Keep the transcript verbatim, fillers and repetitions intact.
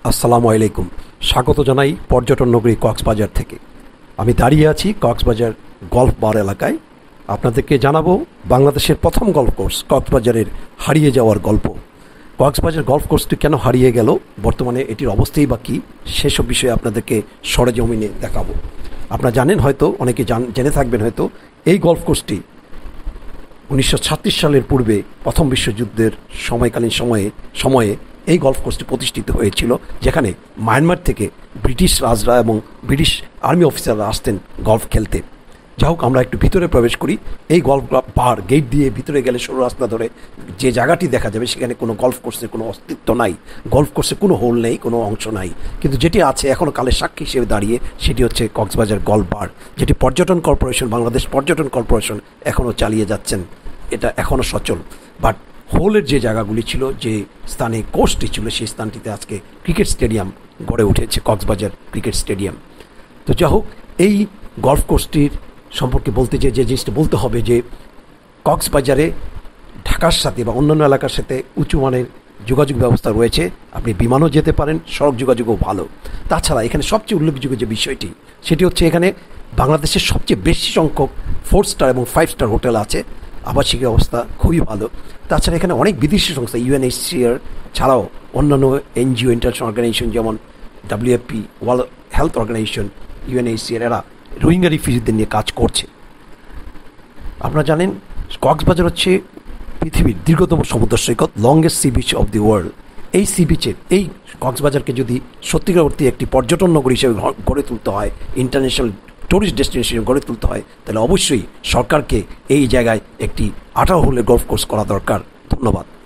আসসালামু আলাইকুম। স্বাগত জানাই পর্যটন নগরী কক্সবাজার থেকে। আমি দাঁড়িয়ে আছি কক্সবাজার গল্ফ বার এলাকায়। আপনাদেরকে জানাবো বাংলাদেশের প্রথম গল্ফ কোর্স কক্সবাজারের হারিয়ে যাওয়ার গল্প। কক্সবাজার গল্ফ কোর্সটি কেন হারিয়ে গেল, বর্তমানে এটির অবস্থাই বা কী, সেসব বিষয়ে আপনাদেরকে সরেজমিনে দেখাবো। আপনারা জানেন হয়তো, অনেকে জান জেনে থাকবেন হয়তো, এই গল্ফ কোর্সটি উনিশশো ছাত্রিশ সালের পূর্বে প্রথম বিশ্বযুদ্ধের সময়কালীন সময়ে সময়ে এই গল্ফ কোর্সটি প্রতিষ্ঠিত হয়েছিল, যেখানে মায়ানমার থেকে ব্রিটিশ রাজরা এবং ব্রিটিশ আর্মি অফিসাররা আসতেন গল্ফ খেলতে। যা হোক, আমরা একটু ভিতরে প্রবেশ করি। এই গল্ফ বার গেট দিয়ে ভিতরে গেলে সরু রাস্তা ধরে যে জায়গাটি দেখা যাবে, সেখানে কোনো গল্ফ কোর্সের কোনো অস্তিত্ব নাই। গল্ফ কোর্সে কোনো হোল নেই, কোনো অংশ নাই। কিন্তু যেটি আছে এখনও কালের সাক্ষী হিসেবে দাঁড়িয়ে, সেটি হচ্ছে কক্সবাজার গল্ফ বার, যেটি পর্যটন কর্পোরেশন, বাংলাদেশ পর্যটন কর্পোরেশন এখনও চালিয়ে যাচ্ছেন। এটা এখনও সচল। বাট হোলের যে জায়গাগুলি ছিল, যে স্থানে কোর্সটি ছিল, সেই স্থানটিতে আজকে ক্রিকেট স্টেডিয়াম গড়ে উঠেছে, কক্সবাজার ক্রিকেট স্টেডিয়াম। তো যা হোক, এই গল্ফ কোর্সটির সম্পর্কে বলতে যে যে জিনিসটা বলতে হবে, যে কক্সবাজারে ঢাকার সাথে বা অন্যান্য এলাকার সাথে উঁচু মানের যোগাযোগ ব্যবস্থা রয়েছে। আপনি বিমানও যেতে পারেন, সড়ক যোগাযোগও ভালো। তাছাড়া এখানে সবচেয়ে উল্লেখযোগ্য যে বিষয়টি, সেটি হচ্ছে এখানে বাংলাদেশের সবচেয়ে বেশি সংখ্যক ফোর স্টার এবং ফাইভ স্টার হোটেল আছে। আবাসিক অবস্থা খুবই ভালো। তাছাড়া এখানে অনেক বিদেশি সংস্থা, ইউএনএইচসিআর ছাড়াও অন্যান্য এনজিও, ইন্টারন্যাশনাল অর্গানাইজেশন যেমন WFP, world health organization, UNHCR, এরা রোহিঙ্গা রিফিউজিদের নিয়ে কাজ করছে। আপনারা জানেন কক্সবাজার হচ্ছে পৃথিবীর দীর্ঘতম সমুদ্র সৈকত, longest sea beach of the world. এই সি বিচের এই কক্সবাজারকে যদি সত্যিকার অর্থে একটি পর্যটন নগরী হিসেবে গড়ে তুলতে হয়, ইন্টারন্যাশনাল টুরিস্ট ডেস্টিনেশন গড়ে তুলতে হয়, তাহলে অবশ্যই সরকারকে এই জায়গায় একটি আঠারো হোলের গল্ফ কোর্স করা দরকার। ধন্যবাদ।